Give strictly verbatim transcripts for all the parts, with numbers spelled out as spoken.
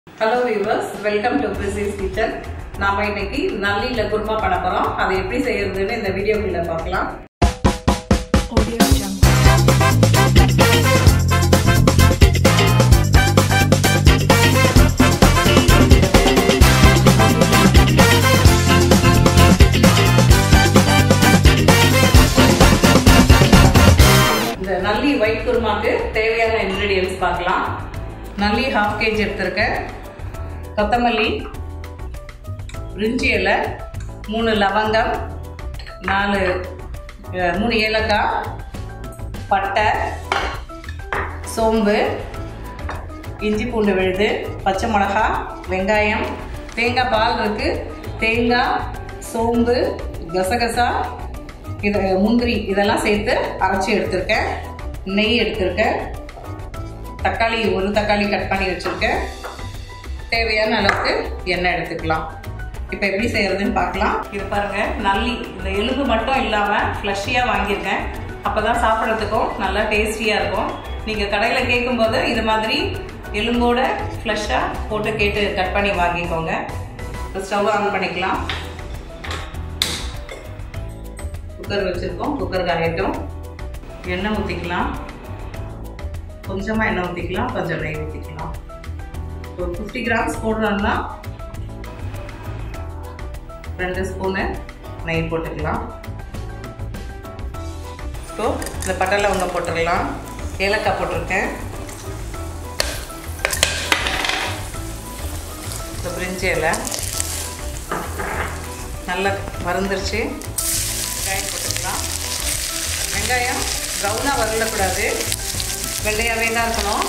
Hello viewers, welcome to Prissy's Kitchen. நாம இன்னைக்கு நல்லில குருமா பண்ண போறோம். அதை எப்படி செய்யறதுன்னு இந்த வீடியோக்குள்ள பார்க்கலாம். Audio Jungle. இந்த நல்லி ஒயிட் குருமாக்கு தேவையான ingredients பார்க்கலாம். நல்லி half kg எடுத்துர்க்கேன். கொத்தமல்லி, பிரிஞ்சி இலை, மூணு லவங்கம், நாலு மூணு ஏலக்காய், பட்டை, சோம்பு, இஞ்சி பூண்டு விழுது, பச்சை மிளகாய், வெங்காயம், தேங்காய் பால் இருக்கு, தேங்காய், சோம்பு, கசகசா, இது முந்திரி இதெல்லாம் சேர்த்து அரைச்சி எடுத்துருக்கேன். நெய் எடுத்துருக்கேன். தக்காளி ஒரு தக்காளி கட் பண்ணி வச்சுருக்கேன். தேவையான அளவுக்கு எண்ணெய் எடுத்துக்கலாம். இப்போ எப்படி செய்யறதுன்னு பார்க்கலாம். இது பாருங்க, நல்லி இந்த எலும்பு மட்டும் இல்லாமல் ஃப்ளஷியாக வாங்கியிருக்கேன். அப்போ தான் சாப்பிட்றதுக்கும் நல்லா டேஸ்டியாக இருக்கும். நீங்கள் கடையில் கேட்கும்போது இது மாதிரி எலும்போட ஃப்ளஷ்ஷாக போட்டு கேட்டு கட் பண்ணி வாங்கிக்கோங்க. இப்போ ஸ்டவ் ஆன் பண்ணிக்கலாம். குக்கர் வச்சுருக்கோம். குக்கர் காயட்டும். எண்ணெய் ஊற்றிக்கலாம். கொஞ்சமாக எண்ணெய் ஊற்றிக்கலாம், கொஞ்சம் நெய் ஊற்றிக்கலாம். ஒரு ஃபிஃப்டி கிராம்ஸ் போடுறோம்னா ரெண்டு ஸ்பூனு நெய் போட்டுக்கலாம். ஸோ இந்த பட்டை லவங்கம் போட்டுக்கலாம். ஏலக்காய் போட்டிருக்கேன். இந்த பிரிஞ்சி இலை நல்லா வறுந்துருச்சு. வெங்காயம் போட்டுக்கலாம். வெங்காயம் ப்ரௌனாக வரலக்கூடாது, வெள்ளையாகவே தான் இருக்கணும்.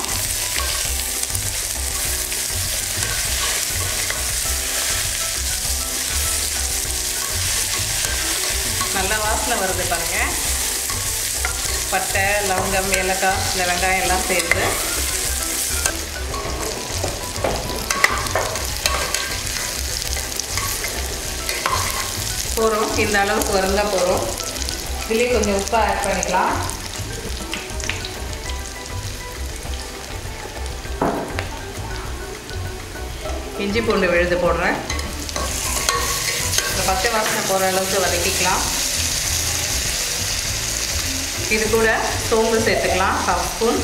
நல்லா வாசனை வருது பாருங்க. பட்டை, லவங்கம், ஏலக்காய், இந்த வெங்காயம் எல்லாம் சேர்த்து போகிறோம். இந்த அளவுக்கு வருந்தா போகிறோம். இதுலேயே கொஞ்சம் உப்பு ஆட் பண்ணிக்கலாம். இஞ்சி பூண்டு விழுது போடுறேன். இந்த பச்சை வாசனை போகிற அளவுக்கு வதக்கிக்கலாம். இது கூட சோம்பு சேர்த்துக்கலாம், ஹாஃப் ஸ்பூன்.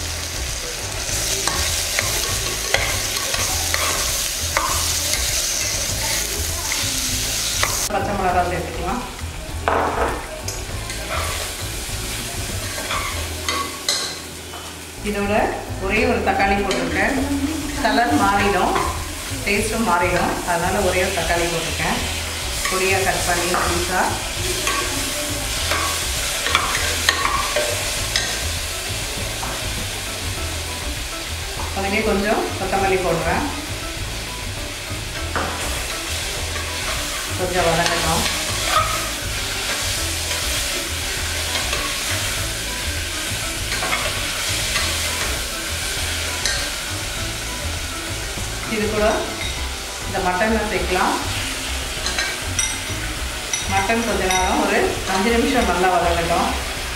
பச்சை மிளகாய் சேர்த்துக்கலாம். இதோட ஒரே ஒரு தக்காளி போட்டிருக்கேன். கலர் மாறிடும், டேஸ்ட்டும் மாறிடும். அதனால் ஒரே ஒரு தக்காளி போட்டிருக்கேன். பொடியாக கட் பண்ணி பீஸாக அதுலேயே கொஞ்சம் கொத்தமல்லி போடுறேன். கொஞ்சம் வதங்கட்டும். இது கூட இந்த மட்டனை சேர்க்கலாம். மட்டன் கொஞ்ச நேரம் ஒரு அஞ்சு நிமிஷம் நல்லா வதங்கட்டும்.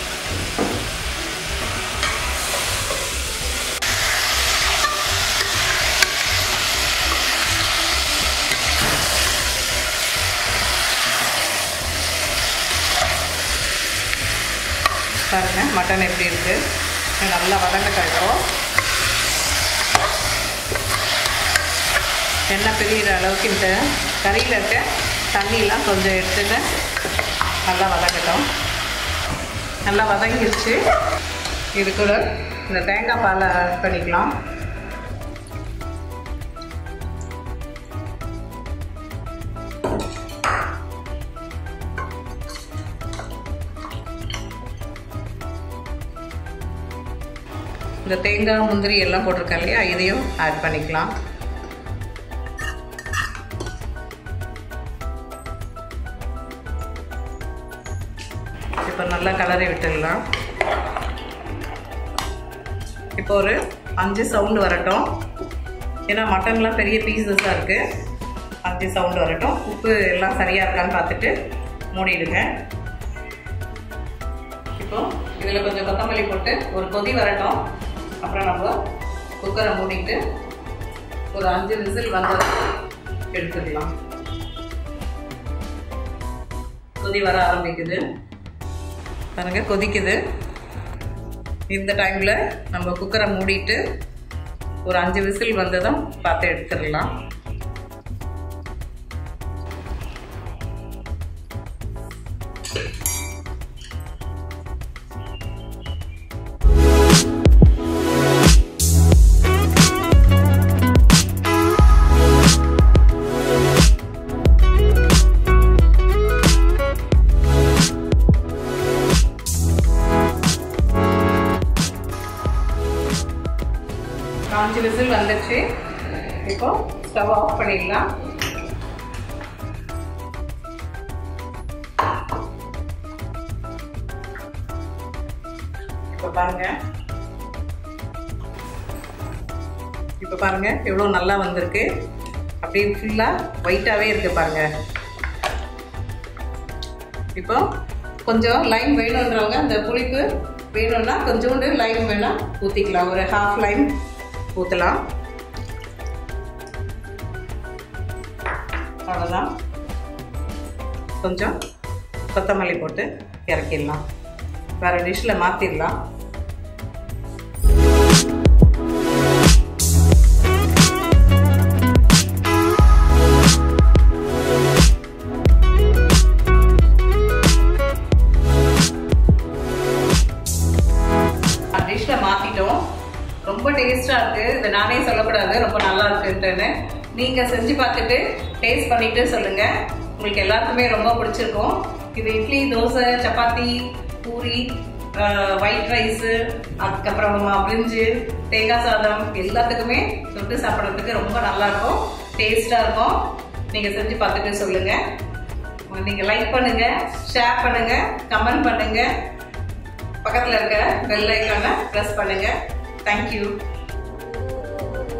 பாருங்க மட்டன் எப்படி இருக்கு, நல்லா வதங்கட்டும். எண்ணெய் பிரிகிற அளவுக்கு இந்த கறியில் இருக்க தண்ணியெலாம் கொஞ்சம் எடுத்துட்டு நல்லா வதங்கட்டும். நல்லா வதங்கிடுச்சு. இது கூட இந்த தேங்காய் பாலை ஆட் பண்ணிக்கலாம். இந்த தேங்காய் முந்திரி எல்லாம் போட்டிருக்கேன் இல்லையா, இதையும் ஆட் பண்ணிக்கலாம். இப்போ நல்லா கலரை விட்டுடலாம். இப்போ ஒரு அஞ்சு சவுண்டு வரட்டும். ஏன்னா மட்டன்லாம் பெரிய பீசஸாக இருக்குது. அஞ்சு சவுண்டு வரட்டும். உப்பு எல்லாம் சரியாக இருக்கான்னு பார்த்துட்டு மூடிடுங்க. இப்போ இதில் கொஞ்சம் கொத்தமல்லி போட்டு ஒரு கொதி வரட்டும். அப்புறம் நம்ம குக்கரை மூடிட்டு ஒரு அஞ்சு விசில் வந்ததும் எடுத்துக்கலாம். கொதி வர ஆரம்பிக்குது பாருங்க, கொதிக்குது. இந்த டைமில் நம்ம குக்கரை மூடிட்டு ஒரு அஞ்சு விசில் வந்ததும் பார்த்து எடுத்துடலாம். அஞ்சு விசில் வந்துச்சு. இப்போ ஸ்டவ் ஆஃப் பண்ணிடலாம். இப்போ பாருங்க, இப்போ பாருங்க எவ்வளோ நல்லா வந்திருக்கு. அப்படியே ஃபுல்லாக ஒயிட்டாகவே இருக்கு பாருங்க. இப்போ கொஞ்சம் லைம் வேணுன்றவங்க, அந்த புளிப்பு வேணும்னா கொஞ்சோண்டு லைம் வேணா ஊற்றிக்கலாம். ஒரு ஹாஃப் லைம் ஊற்றலாம். அவ்வளோதான். கொஞ்சம் கொத்தமல்லி போட்டு இறக்கிடலாம். வேறு டிஷ்ஷில் மாற்றிடலாம். டிஷ்ஷில் மாற்றிட்டோம். ரொம்ப டேஸ்ட்டாக இருக்குது. இதை நானே சொல்லக்கூடாது ரொம்ப நல்லா இருக்குன்ட்டுன்னு. நீங்கள் செஞ்சு பார்த்துட்டு டேஸ்ட் பண்ணிவிட்டு சொல்லுங்கள். உங்களுக்கு எல்லாருக்குமே ரொம்ப பிடிச்சிருக்கும். இது இட்லி, தோசை, சப்பாத்தி, பூரி, ஒயிட் ரைஸு, அதுக்கப்புறமா பிரிஞ்சு, தேங்காய் சாதம் எல்லாத்துக்குமே தொட்டு சாப்பிட்றதுக்கு ரொம்ப நல்லாயிருக்கும், டேஸ்ட்டாக இருக்கும். நீங்கள் செஞ்சு பார்த்துட்டு சொல்லுங்கள். நீங்கள் லைக் பண்ணுங்கள், ஷேர் பண்ணுங்கள், கமெண்ட் பண்ணுங்கள். பக்கத்தில் இருக்க பெல் ஐக்கானை ப்ரெஸ் பண்ணுங்கள். Thank you.